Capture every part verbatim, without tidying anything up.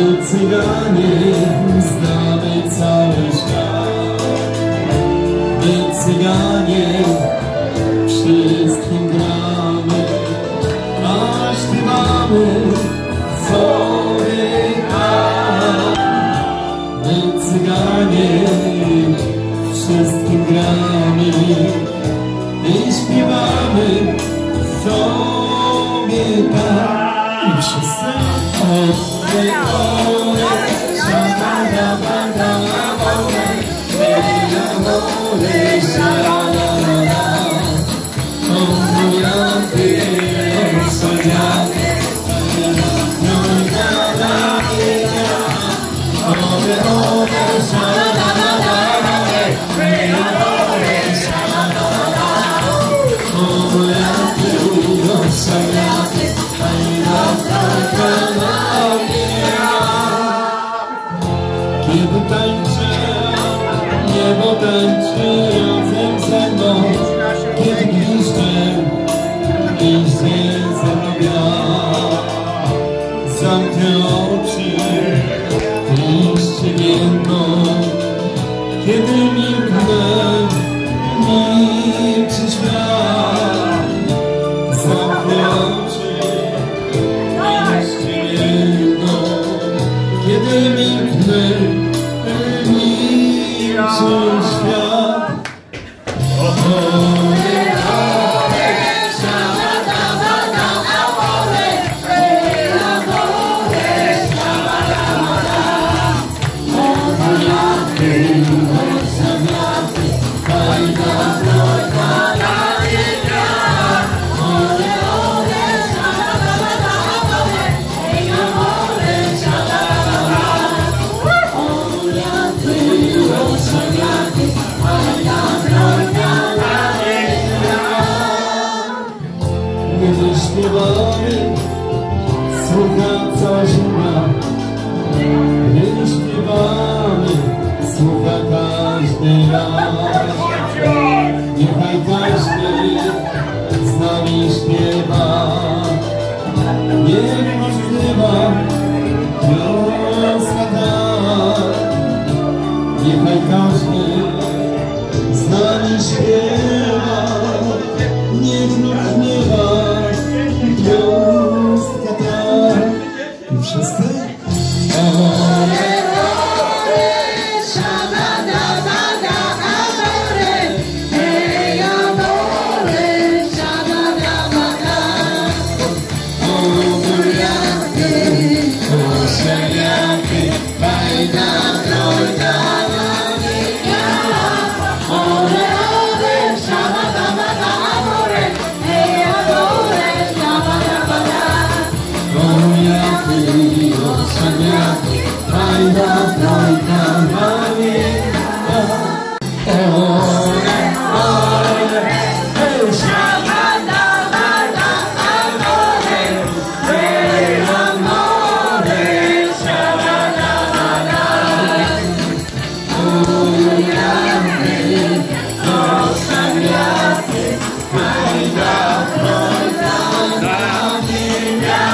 Cyganie, znamy cały świat. My cyganie wszystkim gramy, a śpiewamy sobie tak. My cyganie wszystkim gramy i śpiewamy sobie tak. I wszyscy ole, ole, szalala, bala, ole, leja, ole, szalala. O moja ty, o soniaty, no ja, la, ja. Ole, ole, szalala, ole, leja, ole, szalala. O moja ty, o soniaty, kiedy tańczę, niebo tańczy razem ze mną. Kiedy piszczę, liście ze mną wiatr. Zamknę oczy, liście biegną. Kiedy milknę, milczy świat. Zamknę oczy, kiedy milknę, milczy świat. Ole, ole, szalala, ole, leja, ole, szalala. O wiatry, o zamiaty, fajna trojka na wieka. Ole, ole, szalala, ole, leja, ole, szalala. O wiatry, o zamiaty, fajna trojka na wieka. Gdy śpiewamy, słucha cała ziemia. Gdy śpiewamy, słucha każdy raz. Niechaj każdy z nami śpiewa. Niech możliwa piosenka ta. Niechaj każdy z nami śpiewa. Niech możliwa piosenka ta. I wszyscy? Ole, ole, szalala, bala, ole, leja, ole, szalala, bala. O bujaty, o seniaty, fajna trojka na wieka. Ole, ole, szalala, bala, ole, leja, ole, szalala, bala. O bujaty, o seniaty, fajna trojka na wieka. Ole, ole, hej, szalala, bala, ole, leja, ole, szalala, bala. O bujaty, o seniaty, fajna trojka na wieka.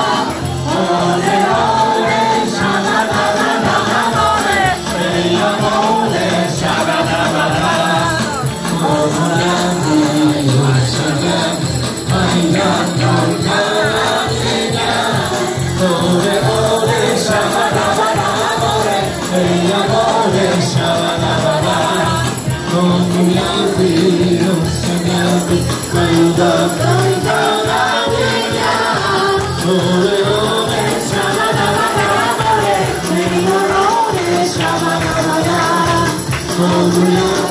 Ole, ole, szalala, ole, leja, ole, szalala, bala. O bujaty, o seniaty, fajna trojka na wieka. Ole, ole, szalala, ole, leja, ole, szalala, bala. O bujaty, o seniaty, fajna trojka na wieka. Ole, ole, szalala, ole, leja, ole, szalala, bala. O bujaty,